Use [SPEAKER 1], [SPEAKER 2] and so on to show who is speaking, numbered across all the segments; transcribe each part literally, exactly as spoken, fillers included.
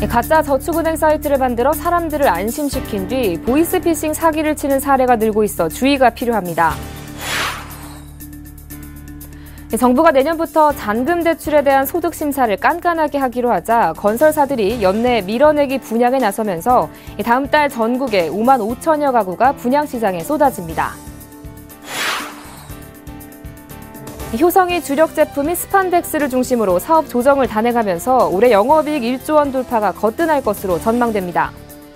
[SPEAKER 1] 가짜 저축은행 사이트를 만들어 사람들을 안심시킨 뒤 보이스피싱 사기를 치는 사례가 늘고 있어 주의가 필요합니다. 정부가 내년부터 잔금 대출에 대한 소득 심사를 깐깐하게 하기로 하자 건설사들이 연내 밀어내기 분양에 나서면서 다음 달 전국에 오만 오천여 가구가 분양시장에 쏟아집니다. 효성이 주력 제품인 스판덱스를 중심으로 사업 조정을 단행하면서 올해 영업이익 일조 원 돌파가 거뜬할 것으로 전망됩니다.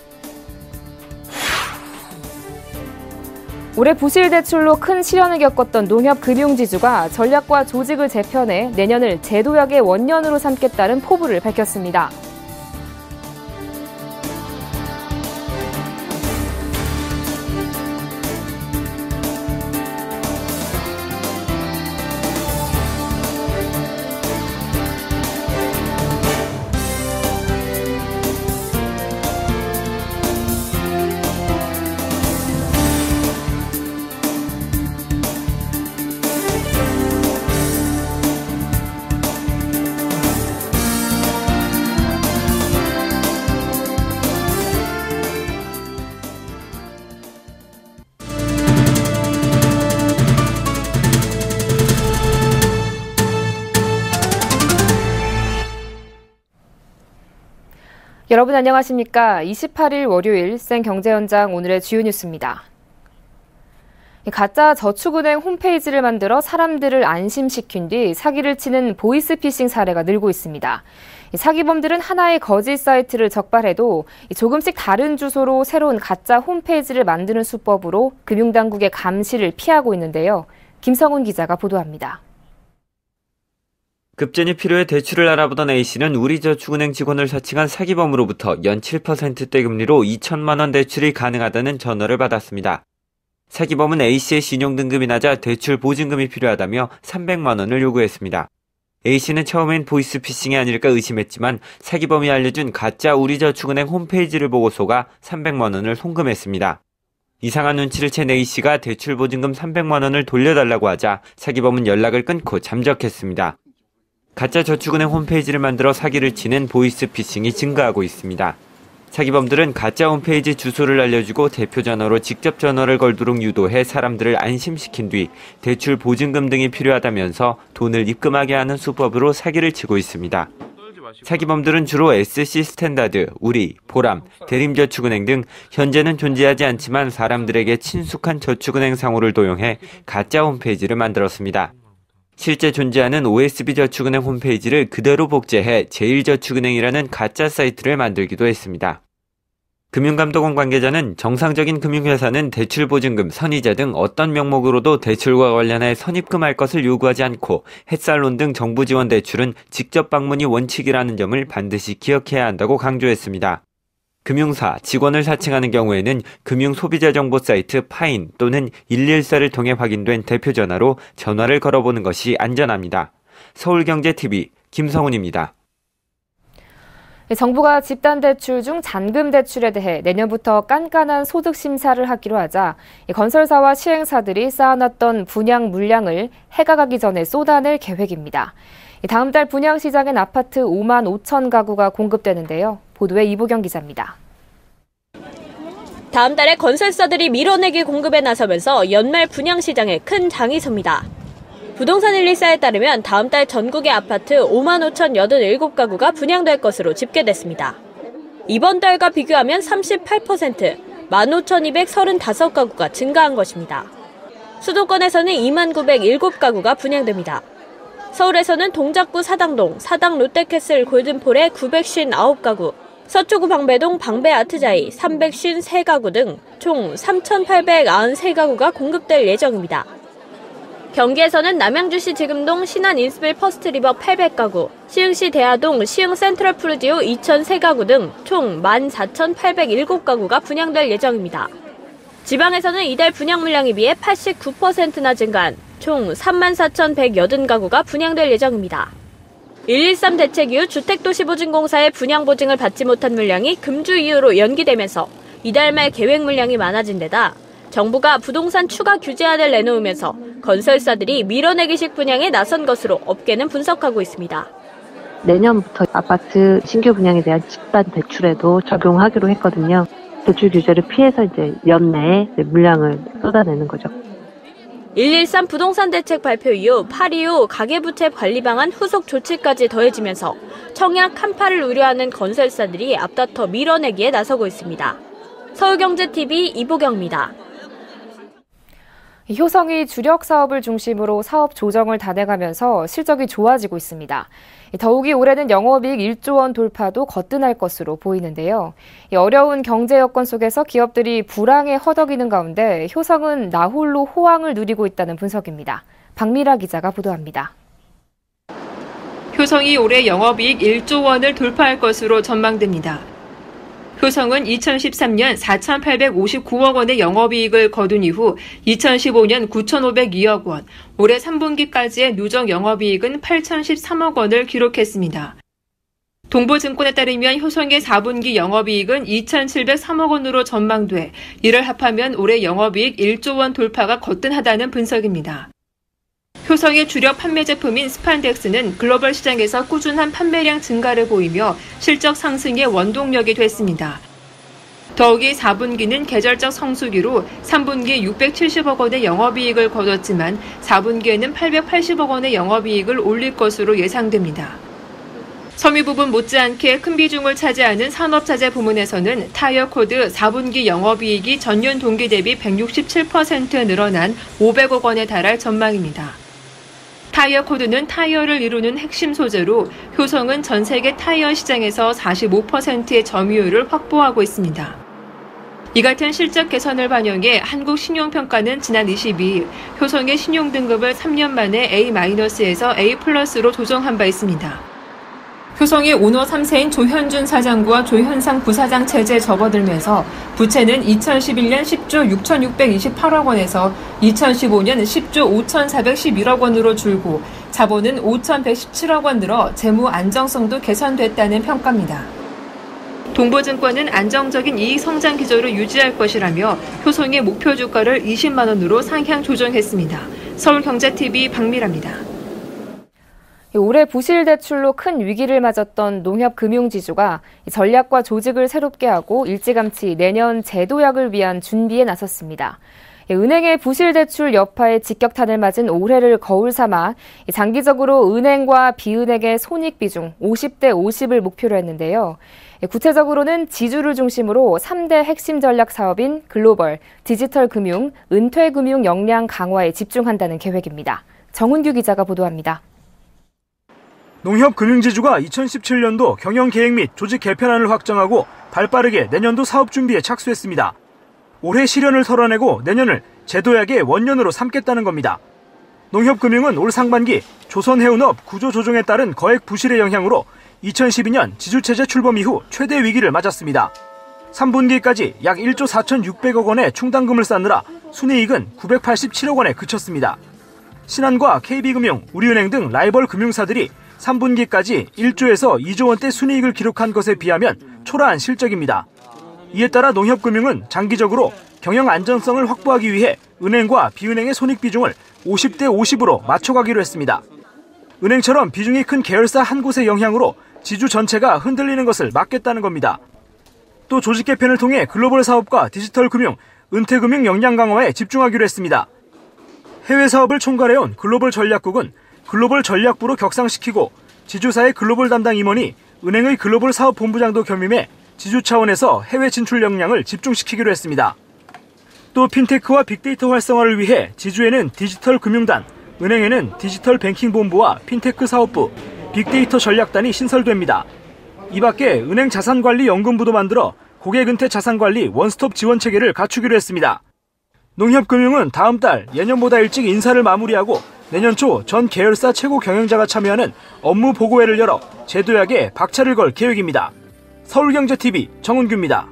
[SPEAKER 1] 올해 부실 대출로 큰 시련을 겪었던 농협금융지주가 전략과 조직을 재편해 내년을 제도약의 원년으로 삼겠다는 포부를 밝혔습니다. 여러분 안녕하십니까? 이십팔일 월요일 생경제 현장 오늘의 주요 뉴스입니다. 가짜 저축은행 홈페이지를 만들어 사람들을 안심시킨 뒤 사기를 치는 보이스피싱 사례가 늘고 있습니다. 사기범들은 하나의 거짓 사이트를 적발해도 조금씩 다른 주소로 새로운 가짜 홈페이지를 만드는 수법으로 금융당국의 감시를 피하고 있는데요. 김성훈 기자가 보도합니다.
[SPEAKER 2] 급전이 필요해 대출을 알아보던 A씨는 우리저축은행 직원을 사칭한 사기범으로부터 연 칠 퍼센트대 금리로 이천만 원 대출이 가능하다는 전화를 받았습니다. 사기범은 A씨의 신용등급이 낮아 대출 보증금이 필요하다며 삼백만 원을 요구했습니다. A씨는 처음엔 보이스피싱이 아닐까 의심했지만 사기범이 알려준 가짜 우리저축은행 홈페이지를 보고 속아 삼백만 원을 송금했습니다. 이상한 눈치를 챈 A씨가 대출 보증금 삼백만 원을 돌려달라고 하자 사기범은 연락을 끊고 잠적했습니다. 가짜 저축은행 홈페이지를 만들어 사기를 치는 보이스피싱이 증가하고 있습니다. 사기범들은 가짜 홈페이지 주소를 알려주고 대표 전화로 직접 전화를 걸도록 유도해 사람들을 안심시킨 뒤 대출 보증금 등이 필요하다면서 돈을 입금하게 하는 수법으로 사기를 치고 있습니다. 사기범들은 주로 에스씨 스탠다드, 우리, 보람, 대림저축은행 등 현재는 존재하지 않지만 사람들에게 친숙한 저축은행 상호를 도용해 가짜 홈페이지를 만들었습니다. 실제 존재하는 오에스비 저축은행 홈페이지를 그대로 복제해 제일저축은행이라는 가짜 사이트를 만들기도 했습니다. 금융감독원 관계자는 정상적인 금융회사는 대출보증금, 선이자 등 어떤 명목으로도 대출과 관련해 선입금할 것을 요구하지 않고 햇살론 등 정부 지원 대출은 직접 방문이 원칙이라는 점을 반드시 기억해야 한다고 강조했습니다. 금융사, 직원을 사칭하는 경우에는 금융소비자정보 사이트 파인 또는 일일사를 통해 확인된 대표 전화로 전화를 걸어보는 것이 안전합니다. 서울경제티비 김성훈입니다.
[SPEAKER 1] 정부가 집단대출 중 잔금대출에 대해 내년부터 깐깐한 소득 심사를 하기로 하자 건설사와 시행사들이 쌓아놨던 분양 물량을 해가 가기 전에 쏟아낼 계획입니다. 다음 달 분양시장엔 아파트 오만 오천 가구가 공급되는데요. 보도에 이보경 기자입니다.
[SPEAKER 3] 다음 달에 건설사들이 밀어내기 공급에 나서면서 연말 분양시장에 큰 장이 섭니다. 부동산 일리사에 따르면 다음 달 전국의 아파트 오만 오천팔십칠 가구가 분양될 것으로 집계됐습니다. 이번 달과 비교하면 삼십팔 퍼센트, 만 오천이백삼십오 가구가 증가한 것입니다. 수도권에서는 이만 구백칠 가구가 분양됩니다. 서울에서는 동작구 사당동, 사당 롯데캐슬 골든폴에 구백오십구 가구, 서초구 방배동 방배아트자이 삼백오십삼 가구 등 총 삼천팔백구십삼 가구가 공급될 예정입니다. 경기에서는 남양주시 지금동 신안 인스빌 퍼스트리버 팔백 가구, 시흥시 대하동 시흥 센트럴푸르지오 이천삼 가구 등 총 만 사천팔백칠 가구가 분양될 예정입니다. 지방에서는 이달 분양 물량에 비해 팔십구 퍼센트나 증가한 총 삼만 사천백팔십 가구가 분양될 예정입니다. 일일삼 대책 이후 주택도시보증공사의 분양 보증을 받지 못한 물량이 금주 이후로 연기되면서 이달 말 계획 물량이 많아진 데다 정부가 부동산 추가 규제안을 내놓으면서 건설사들이 밀어내기식 분양에 나선 것으로 업계는 분석하고 있습니다.
[SPEAKER 4] 내년부터 아파트 신규 분양에 대한 집단 대출에도 적용하기로 했거든요. 대출 규제를 피해서 이제 연내에 물량을 쏟아내는 거죠.
[SPEAKER 3] 일일삼 부동산 대책 발표 이후 팔이오 가계부채 관리 방안 후속 조치까지 더해지면서 청약 한파를 우려하는 건설사들이 앞다퉈 밀어내기에 나서고 있습니다. 서울경제티비 이보경입니다.
[SPEAKER 1] 효성이 주력 사업을 중심으로 사업 조정을 단행하면서 실적이 좋아지고 있습니다. 더욱이 올해는 영업이익 일조 원 돌파도 거뜬할 것으로 보이는데요. 어려운 경제 여건 속에서 기업들이 불황에 허덕이는 가운데 효성은 나홀로 호황을 누리고 있다는 분석입니다. 박미라 기자가 보도합니다.
[SPEAKER 5] 효성이 올해 영업이익 일조 원을 돌파할 것으로 전망됩니다. 효성은 이천십삼 년 사천팔백오십구억 원의 영업이익을 거둔 이후 이천십오 년 구천오백이억 원, 올해 삼 분기까지의 누적 영업이익은 팔천십삼억 원을 기록했습니다. 동보증권에 따르면 효성의 사 분기 영업이익은 이천칠백삼억 원으로 전망돼 이를 합하면 올해 영업이익 일조 원 돌파가 거뜬하다는 분석입니다. 효성의 주력 판매 제품인 스판덱스는 글로벌 시장에서 꾸준한 판매량 증가를 보이며 실적 상승의 원동력이 됐습니다. 더욱이 사 분기는 계절적 성수기로 삼 분기에 육백칠십억 원의 영업이익을 거뒀지만 사 분기에는 팔백팔십억 원의 영업이익을 올릴 것으로 예상됩니다. 섬유 부분 못지않게 큰 비중을 차지하는 산업자재 부문에서는 타이어코드 사 분기 영업이익이 전년 동기 대비 백육십칠 퍼센트 늘어난 오백억 원에 달할 전망입니다. 타이어코드는 타이어를 이루는 핵심 소재로 효성은 전 세계 타이어 시장에서 사십오 퍼센트의 점유율을 확보하고 있습니다. 이 같은 실적 개선을 반영해 한국신용평가는 지난 이십이일 효성의 신용등급을 삼 년 만에 에이-에서 에이 플러스로 조정한 바 있습니다. 효성이 오너 삼 세인 조현준 사장과 조현상 부사장 체제에 접어들면서 부채는 이천십일 년 십조 육천육백이십팔억 원에서 이천십오 년 십조 오천사백십일억 원으로 줄고 자본은 오천백십칠억 원 늘어 재무 안정성도 개선됐다는 평가입니다. 동보증권은 안정적인 이익 성장 기조를 유지할 것이라며 효성의 목표 주가를 이십만 원으로 상향 조정했습니다. 서울경제티비 박미라입니다.
[SPEAKER 1] 올해 부실 대출로 큰 위기를 맞았던 농협금융지주가 전략과 조직을 새롭게 하고 일찌감치 내년 제도약을 위한 준비에 나섰습니다. 은행의 부실 대출 여파에 직격탄을 맞은 올해를 거울 삼아 장기적으로 은행과 비은행의 손익 비중 오십 대 오십을 목표로 했는데요. 구체적으로는 지주를 중심으로 삼 대 핵심 전략 사업인 글로벌, 디지털 금융, 은퇴 금융 역량 강화에 집중한다는 계획입니다. 정은규 기자가 보도합니다.
[SPEAKER 6] 농협금융지주가 이천십칠 년도 경영계획 및 조직 개편안을 확정하고 발빠르게 내년도 사업 준비에 착수했습니다. 올해 실현을 털어내고 내년을 제도약의 원년으로 삼겠다는 겁니다. 농협금융은 올 상반기 조선해운업 구조조정에 따른 거액 부실의 영향으로 이천십이 년 지주체제 출범 이후 최대 위기를 맞았습니다. 삼 분기까지 약 일조 사천육백억 원의 충당금을 쌓느라 순이익은 구백팔십칠억 원에 그쳤습니다. 신한과 케이비금융, 우리은행 등 라이벌 금융사들이 삼 분기까지 일조에서 이조 원대 순이익을 기록한 것에 비하면 초라한 실적입니다. 이에 따라 농협금융은 장기적으로 경영 안정성을 확보하기 위해 은행과 비은행의 손익 비중을 오십 대 오십으로 맞춰가기로 했습니다. 은행처럼 비중이 큰 계열사 한 곳의 영향으로 지주 전체가 흔들리는 것을 막겠다는 겁니다. 또 조직 개편을 통해 글로벌 사업과 디지털 금융, 은퇴 금융 역량 강화에 집중하기로 했습니다. 해외 사업을 총괄해온 글로벌 전략국은 글로벌 전략부로 격상시키고 지주사의 글로벌 담당 임원이 은행의 글로벌 사업 본부장도 겸임해 지주 차원에서 해외 진출 역량을 집중시키기로 했습니다. 또 핀테크와 빅데이터 활성화를 위해 지주에는 디지털 금융단, 은행에는 디지털 뱅킹 본부와 핀테크 사업부, 빅데이터 전략단이 신설됩니다. 이 밖에 은행 자산관리 연금부도 만들어 고객은퇴 자산관리 원스톱 지원 체계를 갖추기로 했습니다. 농협금융은 다음 달 예년보다 일찍 인사를 마무리하고 내년 초 전 계열사 최고 경영자가 참여하는 업무 보고회를 열어 제도약에 박차를 걸 계획입니다. 서울경제티비 정은규입니다.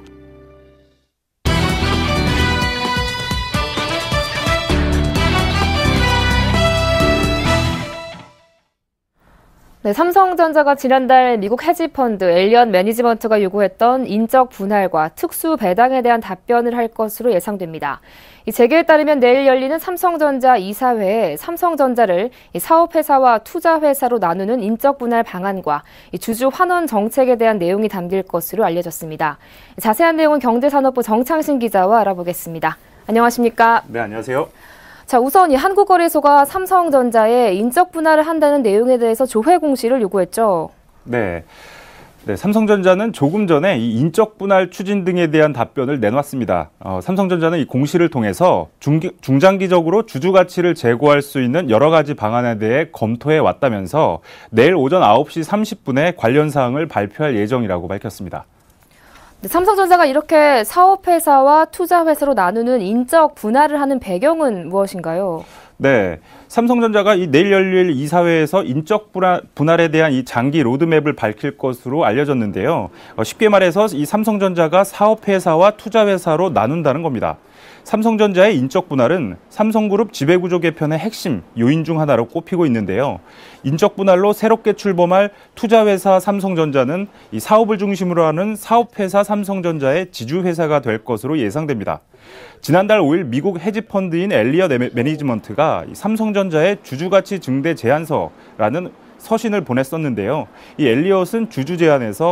[SPEAKER 1] 네, 삼성전자가 지난달 미국 헤지펀드 엘리엇 매니지먼트가 요구했던 인적 분할과 특수 배당에 대한 답변을 할 것으로 예상됩니다. 이 재계에 따르면 내일 열리는 삼성전자 이사회에 삼성전자를 사업회사와 투자회사로 나누는 인적 분할 방안과 주주 환원 정책에 대한 내용이 담길 것으로 알려졌습니다. 자세한 내용은 경제산업부 정창신 기자와 알아보겠습니다. 안녕하십니까?
[SPEAKER 7] 네, 안녕하세요.
[SPEAKER 1] 자, 우선 이 한국거래소가 삼성전자에 인적 분할을 한다는 내용에 대해서 조회 공시를 요구했죠.
[SPEAKER 7] 네. 네, 삼성전자는 조금 전에 이 인적 분할 추진 등에 대한 답변을 내놨습니다. 어, 삼성전자는 이 공시를 통해서 중기, 중장기적으로 주주 가치를 제고할 수 있는 여러 가지 방안에 대해 검토해 왔다면서 내일 오전 아홉 시 삼십 분에 관련 사항을 발표할 예정이라고 밝혔습니다.
[SPEAKER 1] 네, 삼성전자가 이렇게 사업회사와 투자회사로 나누는 인적 분할을 하는 배경은 무엇인가요?
[SPEAKER 7] 네, 삼성전자가 이 내일 열릴 이사회에서 인적 분할, 분할에 대한 이 장기 로드맵을 밝힐 것으로 알려졌는데요. 어, 쉽게 말해서 이 삼성전자가 사업회사와 투자회사로 나눈다는 겁니다. 삼성전자의 인적 분할은 삼성그룹 지배구조 개편의 핵심 요인 중 하나로 꼽히고 있는데요. 인적 분할로 새롭게 출범할 투자회사 삼성전자는 이 사업을 중심으로 하는 사업회사 삼성전자의 지주회사가 될 것으로 예상됩니다. 지난달 오 일 미국 헤지펀드인 엘리엇 매니지먼트가 삼성전자의 주주가치 증대 제안서라는 서신을 보냈었는데요. 이 엘리엇은 주주 제안에서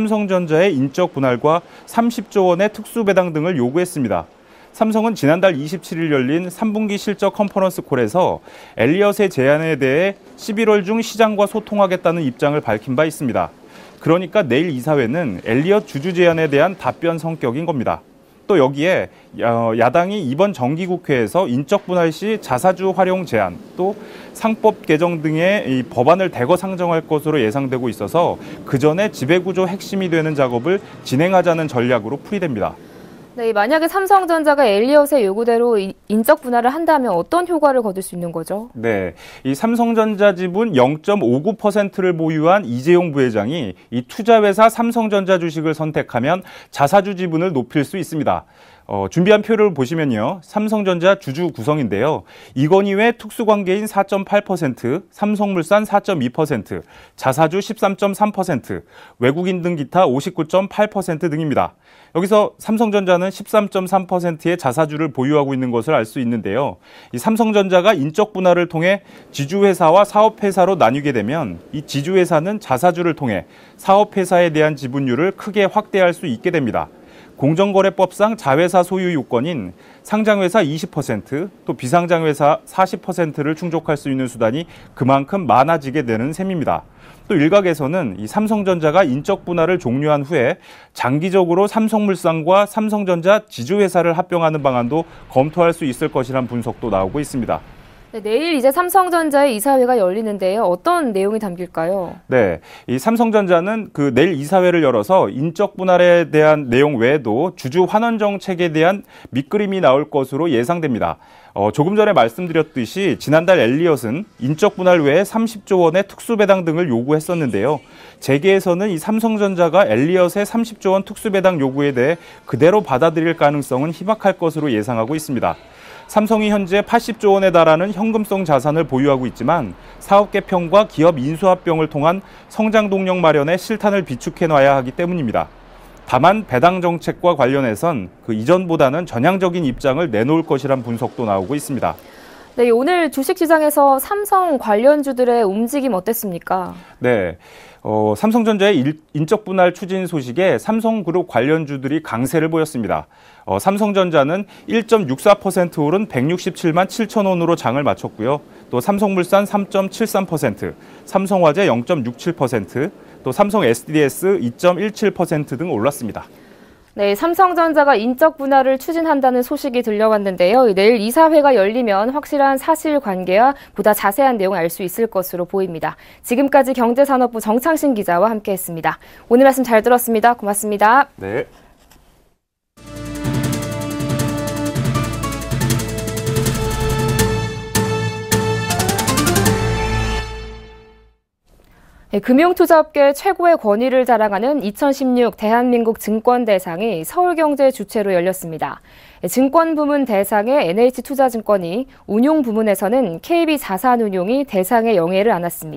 [SPEAKER 7] 삼성전자의 인적 분할과 삼십조 원의 특수배당 등을 요구했습니다. 삼성은 지난달 이십칠 일 열린 삼 분기 실적 컨퍼런스 콜에서 엘리엇의 제안에 대해 십일월 중 시장과 소통하겠다는 입장을 밝힌 바 있습니다. 그러니까 내일 이사회는 엘리엇 주주 제안에 대한 답변 성격인 겁니다. 또 여기에 야당이 이번 정기국회에서 인적 분할 시 자사주 활용 제한, 또 상법 개정 등의 이 법안을 대거 상정할 것으로 예상되고 있어서 그 전에 지배구조 핵심이 되는 작업을 진행하자는 전략으로 풀이됩니다.
[SPEAKER 1] 네, 만약에 삼성전자가 엘리엇의 요구대로 인적 분할을 한다면 어떤 효과를 거둘 수 있는 거죠?
[SPEAKER 7] 네, 이 삼성전자 지분 영 점 오구 퍼센트를 보유한 이재용 부회장이 이 투자회사 삼성전자 주식을 선택하면 자사주 지분을 높일 수 있습니다. 어, 준비한 표를 보시면요. 삼성전자 주주 구성인데요. 이건희의 특수관계인 사 점 팔 퍼센트, 삼성물산 사 점 이 퍼센트, 자사주 십삼 점 삼 퍼센트, 외국인 등 기타 오십구 점 팔 퍼센트 등입니다. 여기서 삼성전자는 십삼 점 삼 퍼센트의 자사주를 보유하고 있는 것을 알 수 있는데요. 이 삼성전자가 인적 분할을 통해 지주회사와 사업회사로 나뉘게 되면 이 지주회사는 자사주를 통해 사업회사에 대한 지분율을 크게 확대할 수 있게 됩니다. 공정거래법상 자회사 소유 요건인 상장회사 이십 퍼센트, 또 비상장회사 사십 퍼센트를 충족할 수 있는 수단이 그만큼 많아지게 되는 셈입니다. 또 일각에서는 이 삼성전자가 인적 분할을 종료한 후에 장기적으로 삼성물산과 삼성전자 지주회사를 합병하는 방안도 검토할 수 있을 것이란 분석도 나오고 있습니다.
[SPEAKER 1] 네, 내일 이제 삼성전자의 이사회가 열리는데요. 어떤 내용이 담길까요?
[SPEAKER 7] 네, 이 삼성전자는 그 내일 이사회를 열어서 인적 분할에 대한 내용 외에도 주주 환원 정책에 대한 밑그림이 나올 것으로 예상됩니다. 어, 조금 전에 말씀드렸듯이 지난달 엘리엇은 인적 분할 외에 삼십조 원의 특수배당 등을 요구했었는데요. 재계에서는 이 삼성전자가 엘리엇의 삼십조 원 특수배당 요구에 대해 그대로 받아들일 가능성은 희박할 것으로 예상하고 있습니다. 삼성이 현재 팔십조 원에 달하는 현금성 자산을 보유하고 있지만 사업 개편과 기업 인수합병을 통한 성장 동력 마련에 실탄을 비축해놔야 하기 때문입니다. 다만 배당 정책과 관련해선 그 이전보다는 전향적인 입장을 내놓을 것이란 분석도 나오고 있습니다.
[SPEAKER 1] 네, 오늘 주식시장에서 삼성 관련주들의 움직임 어땠습니까?
[SPEAKER 7] 네, 어, 삼성전자의 일, 인적 분할 추진 소식에 삼성그룹 관련주들이 강세를 보였습니다. 어, 삼성전자는 일 점 육사 퍼센트 오른 백육십칠만 칠천 원으로 장을 마쳤고요. 또 삼성물산 삼 점 칠삼 퍼센트, 삼성화재 영 점 육칠 퍼센트, 또 삼성 에스디에스 이 점 일칠 퍼센트 등 올랐습니다.
[SPEAKER 1] 네, 삼성전자가 인적 분할을 추진한다는 소식이 들려왔는데요. 내일 이사회가 열리면 확실한 사실관계와 보다 자세한 내용을 알 수 있을 것으로 보입니다. 지금까지 경제산업부 정창신 기자와 함께했습니다. 오늘 말씀 잘 들었습니다. 고맙습니다.
[SPEAKER 7] 네.
[SPEAKER 1] 네, 금융투자업계 최고의 권위를 자랑하는 이천십육 대한민국 증권대상이 서울경제 주최로 열렸습니다. 증권 부문 대상의 엔에이치투자증권이 운용 부문에서는 케이비자산운용이 대상의 영예를 안았습니다.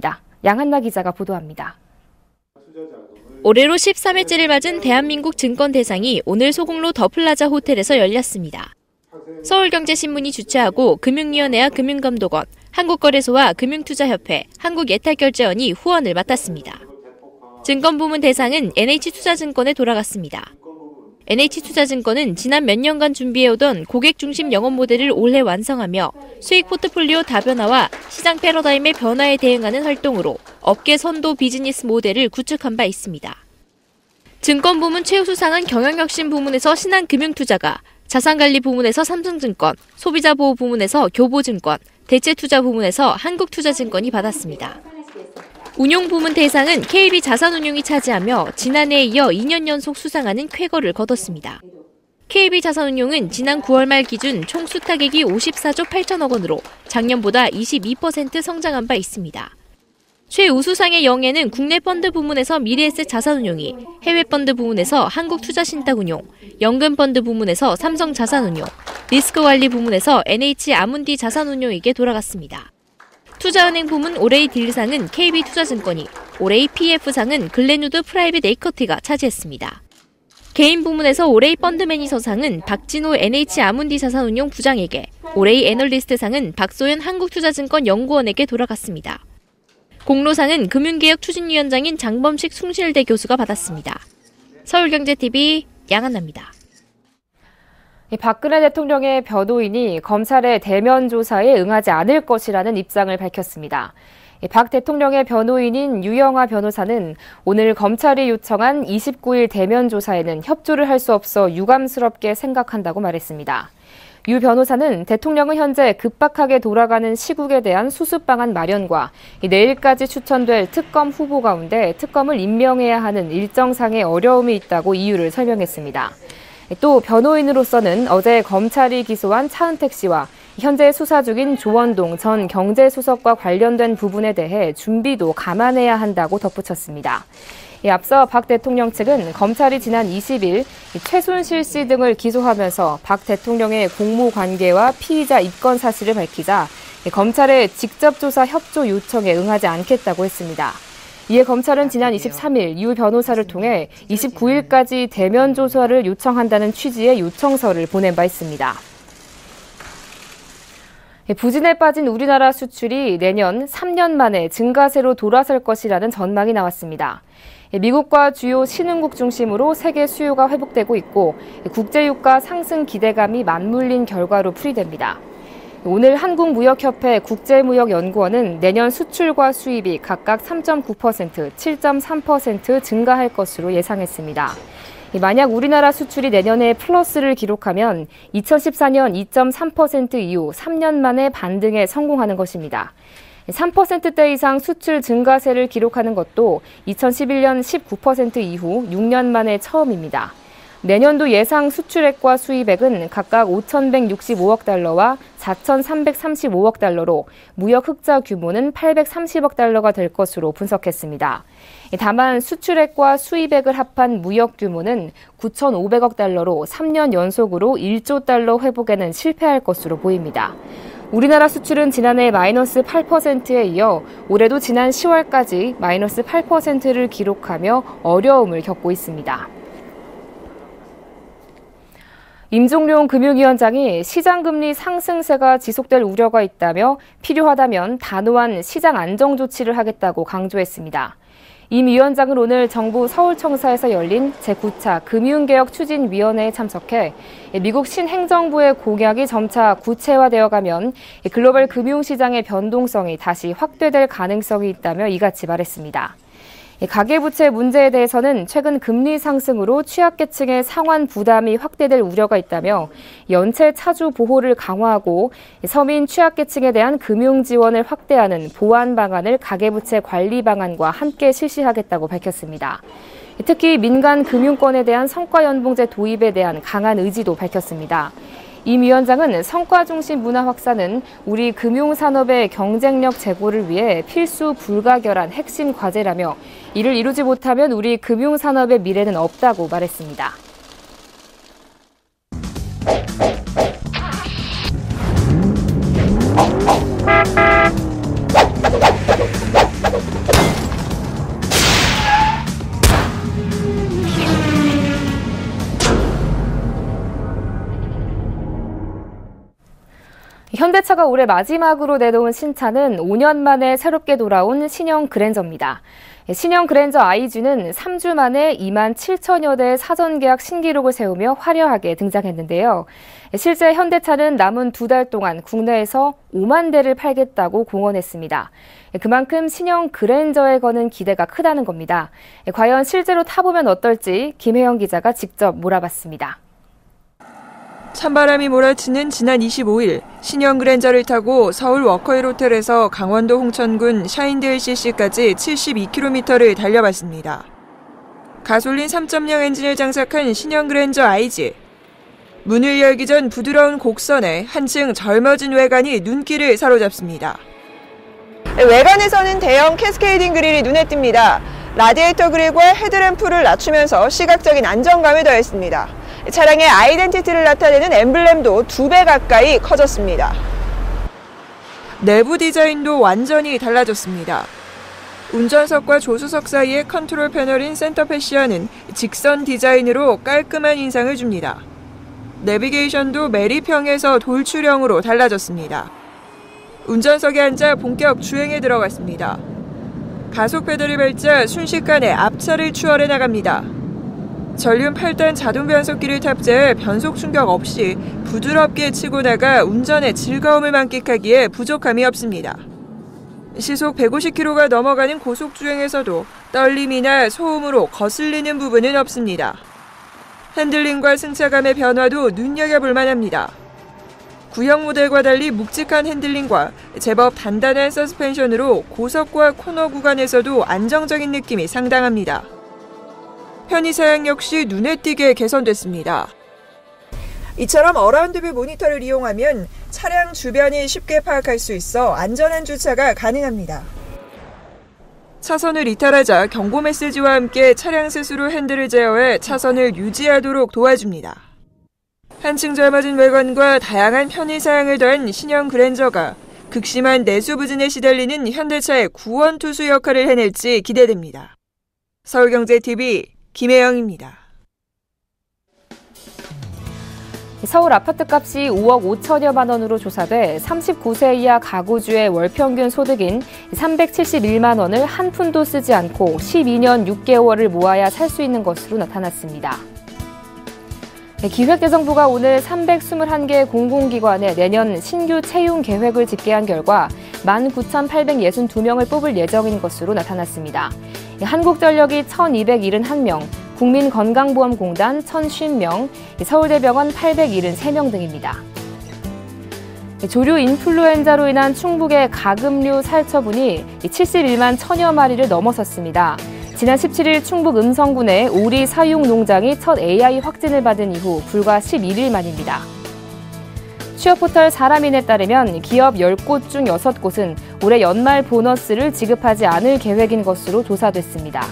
[SPEAKER 1] 양한나 기자가 보도합니다.
[SPEAKER 3] 올해로 십삼 회째를 맞은 대한민국 증권대상이 오늘 소공로 더플라자 호텔에서 열렸습니다. 서울경제신문이 주최하고 금융위원회와 금융감독원, 한국거래소와 금융투자협회, 한국예탁결제원이 후원을 맡았습니다. 증권부문 대상은 엔에이치투자증권에 돌아갔습니다. 엔에이치투자증권은 지난 몇 년간 준비해오던 고객 중심 영업 모델을 올해 완성하며 수익 포트폴리오 다변화와 시장 패러다임의 변화에 대응하는 활동으로 업계 선도 비즈니스 모델을 구축한 바 있습니다. 증권부문 최우수상은 경영혁신 부문에서 신한금융투자가, 자산관리 부문에서 삼성증권, 소비자보호 부문에서 교보증권, 대체투자 부문에서 한국투자증권이 받았습니다. 운용 부문 대상은 케이비자산운용이 차지하며 지난해에 이어 이 년 연속 수상하는 쾌거를 거뒀습니다. 케이비자산운용은 지난 구월 말 기준 총 수탁액이 오십사조 팔천억 원으로 작년보다 이십이 퍼센트 성장한 바 있습니다. 최우수상의 영예는 국내 펀드 부문에서 미래에셋 자산운용이, 해외 펀드 부문에서 한국투자신탁운용, 연금펀드 부문에서 삼성자산운용, 리스크관리 부문에서 엔에이치 아문디 자산운용에게 돌아갔습니다. 투자은행 부문 올해의 딜상은 케이비투자증권이, 올해의 피이에프상은 글렌우드 프라이빗 에이커티가 차지했습니다. 개인 부문에서 올해의 펀드 매니저상은 박진호 엔에이치 아문디 자산운용 부장에게, 올해의 애널리스트상은 박소연 한국투자증권 연구원에게 돌아갔습니다. 공로상은 금융개혁추진위원장인 장범식 숭실대 교수가 받았습니다. 서울경제티비 양한나입니다.
[SPEAKER 1] 박근혜 대통령의 변호인이 검찰의 대면 조사에 응하지 않을 것이라는 입장을 밝혔습니다. 박 대통령의 변호인인 유영하 변호사는 오늘 검찰이 요청한 이십구일 대면 조사에는 협조를 할 수 없어 유감스럽게 생각한다고 말했습니다. 유 변호사는 대통령은 현재 급박하게 돌아가는 시국에 대한 수습 방안 마련과 내일까지 추천될 특검 후보 가운데 특검을 임명해야 하는 일정상의 어려움이 있다고 이유를 설명했습니다. 또 변호인으로서는 어제 검찰이 기소한 차은택 씨와 현재 수사 중인 조원동 전 경제수석과 관련된 부분에 대해 준비도 감안해야 한다고 덧붙였습니다. 앞서 박 대통령 측은 검찰이 지난 이십일 최순실 씨 등을 기소하면서 박 대통령의 공모 관계와 피의자 입건 사실을 밝히자 검찰의 직접 조사 협조 요청에 응하지 않겠다고 했습니다. 이에 검찰은 지난 이십삼일 유 변호사를 통해 이십구일까지 대면 조사를 요청한다는 취지의 요청서를 보낸 바 있습니다. 부진에 빠진 우리나라 수출이 내년 삼 년 만에 증가세로 돌아설 것이라는 전망이 나왔습니다. 미국과 주요 신흥국 중심으로 세계 수요가 회복되고 있고 국제유가 상승 기대감이 맞물린 결과로 풀이됩니다. 오늘 한국무역협회 국제무역연구원은 내년 수출과 수입이 각각 삼 점 구 퍼센트, 칠 점 삼 퍼센트 증가할 것으로 예상했습니다. 만약 우리나라 수출이 내년에 플러스를 기록하면 이천십사년 이 점 삼 퍼센트 이후 삼 년 만에 반등에 성공하는 것입니다. 삼 퍼센트대 이상 수출 증가세를 기록하는 것도 이천십일년 십구 퍼센트 이후 육 년 만에 처음입니다. 내년도 예상 수출액과 수입액은 각각 오천백육십오억 달러와 사천삼백삼십오억 달러로 무역 흑자 규모는 팔백삼십억 달러가 될 것으로 분석했습니다. 다만 수출액과 수입액을 합한 무역 규모는 구천오백억 달러로 삼 년 연속으로 일조 달러 회복에는 실패할 것으로 보입니다. 우리나라 수출은 지난해 마이너스 팔 퍼센트에 이어 올해도 지난 시월까지 마이너스 팔 퍼센트를 기록하며 어려움을 겪고 있습니다. 임종룡 금융위원장이 시장금리 상승세가 지속될 우려가 있다며 필요하다면 단호한 시장 안정 조치를 하겠다고 강조했습니다. 임 위원장은 오늘 정부 서울청사에서 열린 제구 차 금융개혁추진위원회에 참석해 미국 신행정부의 공약이 점차 구체화되어가면 글로벌 금융시장의 변동성이 다시 확대될 가능성이 있다며 이같이 말했습니다. 가계부채 문제에 대해서는 최근 금리 상승으로 취약계층의 상환 부담이 확대될 우려가 있다며 연체 차주 보호를 강화하고 서민 취약계층에 대한 금융 지원을 확대하는 보완 방안을 가계부채 관리 방안과 함께 실시하겠다고 밝혔습니다. 특히 민간 금융권에 대한 성과연봉제 도입에 대한 강한 의지도 밝혔습니다. 임 위원장은 성과 중심 문화 확산은 우리 금융산업의 경쟁력 제고를 위해 필수 불가결한 핵심 과제라며 이를 이루지 못하면 우리 금융산업의 미래는 없다고 말했습니다. 현대차가 올해 마지막으로 내놓은 신차는 오 년 만에 새롭게 돌아온 신형 그랜저입니다. 신형 그랜저 아이지는 삼 주 만에 이만 칠천여 대의 사전 계약 신기록을 세우며 화려하게 등장했는데요. 실제 현대차는 남은 두 달 동안 국내에서 오만 대를 팔겠다고 공언했습니다. 그만큼 신형 그랜저에 거는 기대가 크다는 겁니다. 과연 실제로 타보면 어떨지 김혜영 기자가 직접 몰아봤습니다.
[SPEAKER 8] 찬바람이 몰아치는 지난 이십오일 신형 그랜저를 타고 서울 워커힐 호텔에서 강원도 홍천군 샤인드엘씨씨까지 칠십이 킬로미터를 달려봤습니다. 가솔린 삼 점 영 엔진을 장착한 신형 그랜저 아이지. 문을 열기 전 부드러운 곡선에 한층 젊어진 외관이 눈길을 사로잡습니다. 외관에서는 대형 캐스케이딩 그릴이 눈에 띕니다. 라디에이터 그릴과 헤드램프를 낮추면서 시각적인 안정감을 더했습니다. 차량의 아이덴티티를 나타내는 엠블렘도 두 배 가까이 커졌습니다. 내부 디자인도 완전히 달라졌습니다. 운전석과 조수석 사이의 컨트롤 패널인 센터 패시아는 직선 디자인으로 깔끔한 인상을 줍니다. 내비게이션도 매립형에서 돌출형으로 달라졌습니다. 운전석에 앉아 본격 주행에 들어갔습니다. 가속 페달을 밟자 순식간에 앞차를 추월해 나갑니다. 전륜 팔 단 자동 변속기를 탑재해 변속 충격 없이 부드럽게 치고 나가 운전의 즐거움을 만끽하기에 부족함이 없습니다. 시속 백오십 킬로미터가 넘어가는 고속주행에서도 떨림이나 소음으로 거슬리는 부분은 없습니다. 핸들링과 승차감의 변화도 눈여겨볼 만합니다. 구형 모델과 달리 묵직한 핸들링과 제법 단단한 서스펜션으로 고속과 코너 구간에서도 안정적인 느낌이 상당합니다. 편의사양 역시 눈에 띄게 개선됐습니다. 이처럼 어라운드뷰 모니터를 이용하면 차량 주변을 쉽게 파악할 수 있어 안전한 주차가 가능합니다. 차선을 이탈하자 경고 메시지와 함께 차량 스스로 핸들을 제어해 차선을 유지하도록 도와줍니다. 한층 젊어진 외관과 다양한 편의사양을 더한 신형 그랜저가 극심한 내수 부진에 시달리는 현대차의 구원투수 역할을 해낼지 기대됩니다. 서울경제티비 김혜영입니다.
[SPEAKER 1] 서울 아파트값이 오억 오천여만 원으로 조사돼 삼십구 세 이하 가구주의 월평균 소득인 삼백칠십일만 원을 한 푼도 쓰지 않고 십이 년 육 개월을 모아야 살 수 있는 것으로 나타났습니다. 기획재정부가 오늘 삼백이십일 개 공공기관에 내년 신규 채용 계획을 집계한 결과 만 구천팔백육십이 명을 뽑을 예정인 것으로 나타났습니다. 한국전력이 천이백칠십일 명, 국민건강보험공단 천오십 명, 서울대병원 팔백칠십삼 명 등입니다. 조류 인플루엔자로 인한 충북의 가금류 살처분이 칠십일만 천여 마리를 넘어섰습니다. 지난 십칠일 충북 음성군의 오리 사육 농장이 첫 에이아이 확진을 받은 이후 불과 십일 일 만입니다. 취업포털 사람인에 따르면 기업 열 곳 중 여섯 곳은 올해 연말 보너스를 지급하지 않을 계획인 것으로 조사됐습니다.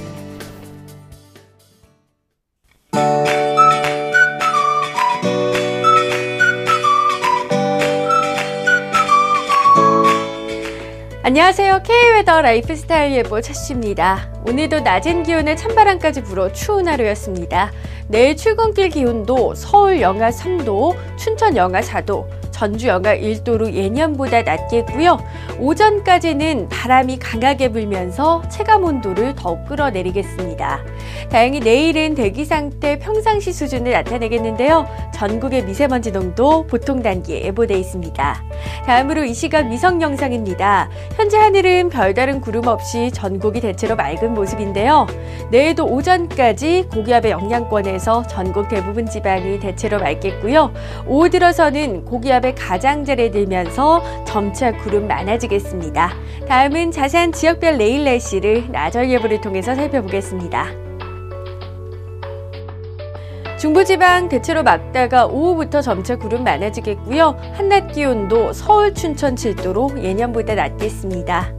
[SPEAKER 3] 안녕하세요. K웨더 라이프스타일 예보 차씨입니다. 오늘도 낮은 기온에 찬바람까지 불어 추운 하루였습니다. 내일 출근길 기온도 서울 영하 삼 도, 춘천 영하 사 도, 전주 영하 일 도로 예년보다 낮겠고요. 오전까지는 바람이 강하게 불면서 체감온도를 더욱 끌어내리겠습니다. 다행히 내일은 대기 상태 평상시 수준을 나타내겠는데요. 전국의 미세먼지 농도 보통 단계에 예보돼 있습니다. 다음으로 이 시각 위성 영상입니다. 현재 하늘은 별다른 구름 없이 전국이 대체로 맑은 모습인데요. 내일도 오전까지 고기압의 영향권에서 전국 대부분 지방이 대체로 맑겠고요. 오후 들어서는 고기압의 가장자리에 들면서 점차 구름 많아지겠습니다. 다음은 자세한 지역별 내일 날씨를 나절 예보를 통해서 살펴보겠습니다. 중부지방 대체로 맑다가 오후부터 점차 구름 많아지겠고요. 한낮 기온도 서울, 춘천 칠 도로 예년보다 낮겠습니다.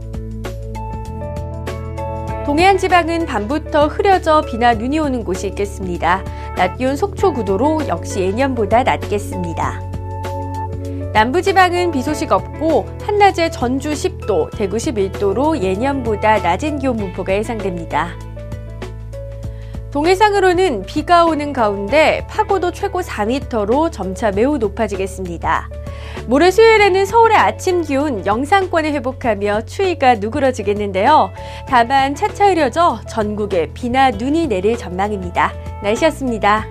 [SPEAKER 3] 동해안 지방은 밤부터 흐려져 비나 눈이 오는 곳이 있겠습니다. 낮 기온 속초 구 도로 역시 예년보다 낮겠습니다. 남부지방은 비 소식 없고 한낮에 전주 십 도, 대구 십일 도로 예년보다 낮은 기온 분포가 예상됩니다. 동해상으로는 비가 오는 가운데 파고도 최고 사 미터로 점차 매우 높아지겠습니다.
[SPEAKER 9] 모레 수요일에는 서울의 아침 기온 영상권을 회복하며 추위가 누그러지겠는데요. 다만 차차 흐려져 전국에 비나 눈이 내릴 전망입니다. 날씨였습니다.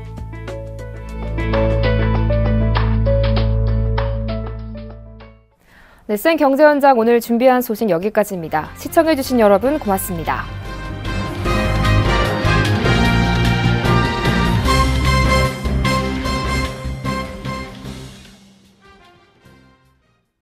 [SPEAKER 1] 네, 센 경제 현장 오늘 준비한 소식 여기까지입니다. 시청해주신 여러분 고맙습니다.